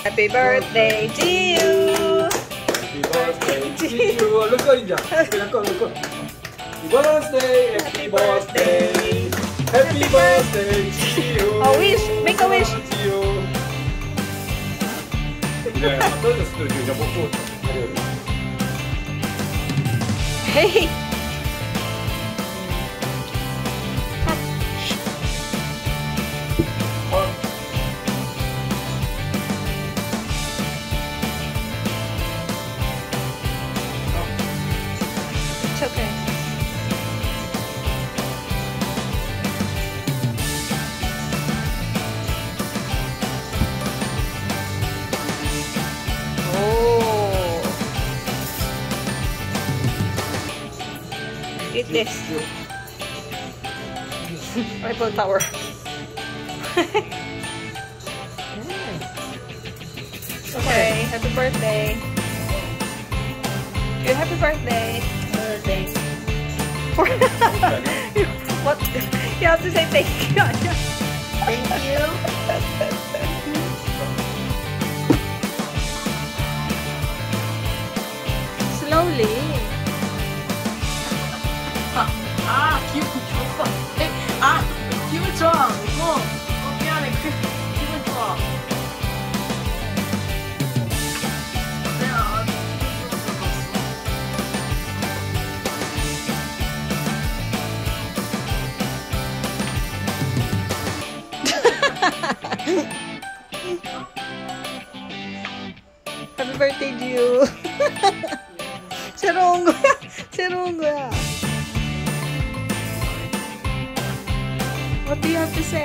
Happy birthday to you. Happy birthday to you. Look at Inja. Look. Happy birthday. Happy birthday. Happy birthday to you. A wish. Make a wish. 네, 떨어졌을 때 이제 먹고 가려요. Hey. It's okay. Oh. Eat this. Eiffel Tower. Okay, happy birthday. Good happy birthday. What? You have to say thank you. Thank you. Slowly. 기분 좋아. 기분 좋아. 미안해. 기분 좋아. Happy birthday to you. 새로운 거야. 새로운 거야. What do you have to say?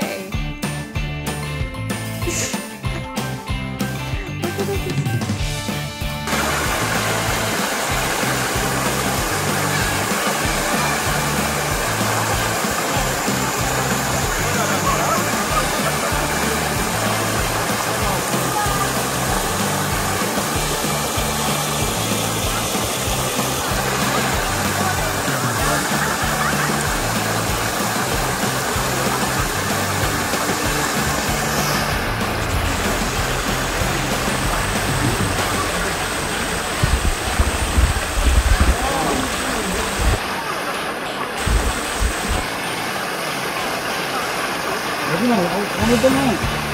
What do you have to say? 마지막에 오늘 동안